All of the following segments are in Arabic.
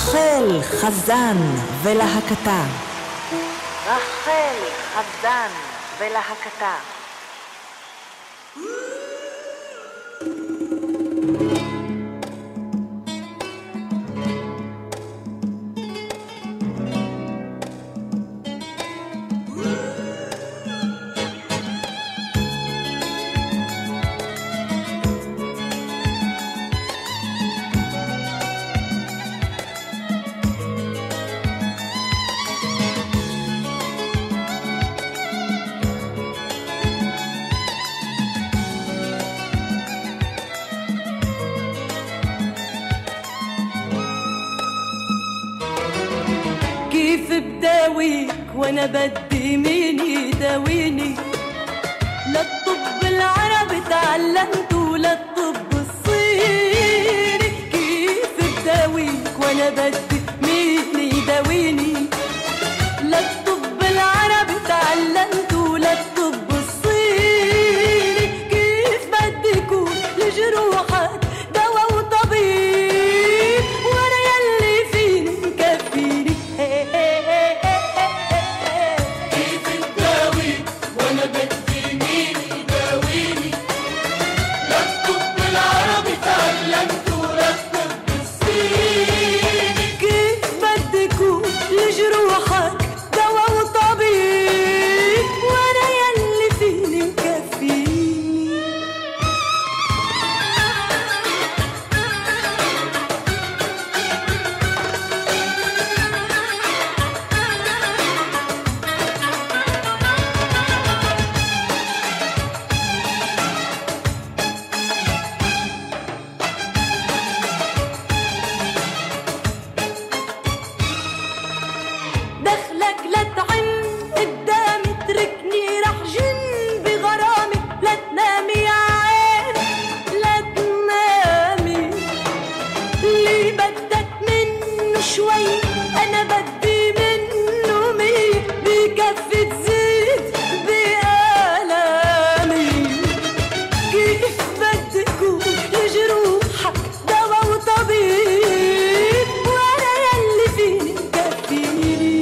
רחל חזן ולהקתה. רחל חזן ולהקתה. كيف بداويك وانا بدي مين يداويني؟ لا الطب العربي تعلمت ولا الطب الصيني. كيف بداويك وانا بدي مين يداويني؟ لا الطب العربي تعلمت ولا الطب الصيني. كيف بدي يكون لجروحك دواء وطبيب وانا يلي فيني مكفيني؟ كيف تداويك وانا بدي مين يداويني؟ لا الطب العربي تعلمت ولا الطب الصيني. كيف بدي يكون لجروحك دواء وطبيب وانا يلي فيني مكفيني؟ دخلك لا تعن قدامي اتركني رح جن بغرامي. لا تنامي يا عين لا تنامي، اللي بدك منه شوي انا بدي منه مية. بكفي تزيد بآلامي. كيف بدي يكون لجروحك دواء وطبيب وانا يلي فيني مكفيني؟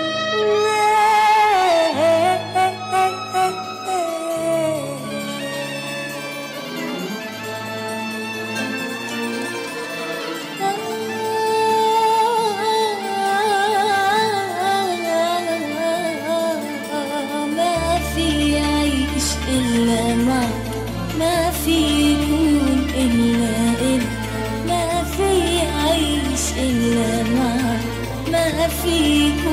ما في عيش إلا معك، ما في يكون إلا إلك. ما في عيش إلا معك، ما في